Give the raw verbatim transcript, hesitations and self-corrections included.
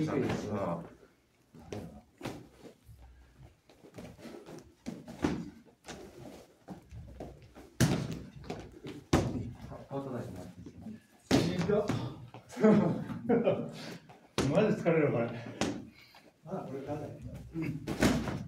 にくいですよ。 マジ疲れるこれ。 まだこれからだよ。